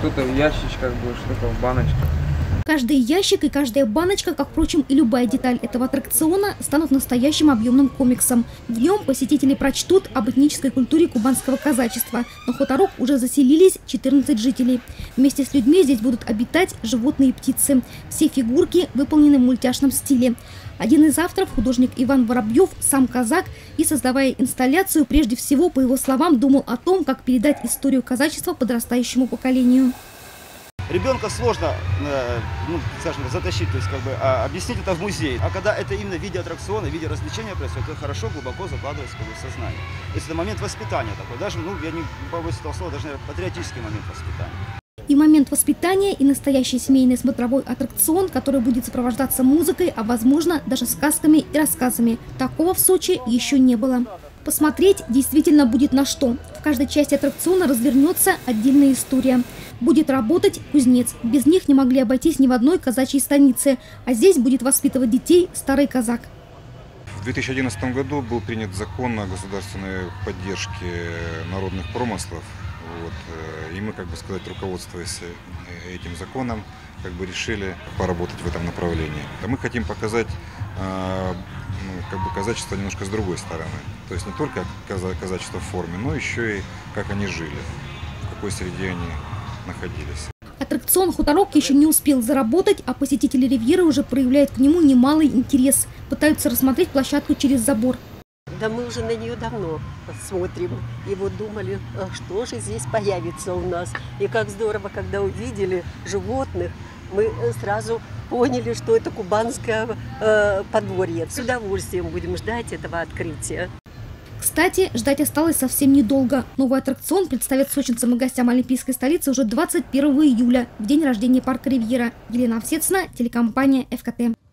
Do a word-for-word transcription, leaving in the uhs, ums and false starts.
что-то в ящичках будет, что-то в баночках. Каждый ящик и каждая баночка, как, впрочем, и любая деталь этого аттракциона, станут настоящим объемным комиксом. В нем посетители прочтут об этнической культуре кубанского казачества. На хуторок уже заселились четырнадцать жителей. Вместе с людьми здесь будут обитать животные и птицы. Все фигурки выполнены в мультяшном стиле. Один из авторов, художник Иван Воробьев, сам казак, и, создавая инсталляцию, прежде всего, по его словам, думал о том, как передать историю казачества подрастающему поколению. Ребенка сложно, ну, скажем, затащить, то есть как бы а, объяснить это в музее. А когда это именно в виде аттракциона, в виде развлечения происходит, это хорошо, глубоко закладывается как бы, в сознание. То есть это момент воспитания такой, даже, ну, я не побоюсь этого слова, даже патриотический момент воспитания. И момент воспитания, и настоящий семейный смотровой аттракцион, который будет сопровождаться музыкой, а возможно даже сказками и рассказами. Такого в Сочи еще не было. Посмотреть действительно будет на что. В каждой части аттракциона развернется отдельная история. Будет работать кузнец. Без них не могли обойтись ни в одной казачьей станице. А здесь будет воспитывать детей старый казак. В две тысячи одиннадцатом году был принят закон о государственной поддержке народных промыслов. Вот. И мы, как бы сказать, руководствуясь этим законом, как бы решили поработать в этом направлении. Мы хотим показать ну, как бы казачество немножко с другой стороны. То есть не только казачество в форме, но еще и как они жили, в какой среде они находились. Аттракцион «Хуторок» еще не успел заработать, а посетители Ривьеры уже проявляют к нему немалый интерес. Пытаются рассмотреть площадку через забор. Да мы уже на нее давно смотрим. И вот думали, что же здесь появится у нас. И как здорово, когда увидели животных, мы сразу поняли, что это кубанское э, подворье. С удовольствием будем ждать этого открытия. Кстати, ждать осталось совсем недолго. Новый аттракцион представят сочинцам и гостям Олимпийской столицы уже двадцать первого июля, в день рождения парка Ривьера. Елена Овсецина, телекомпания эф ка тэ.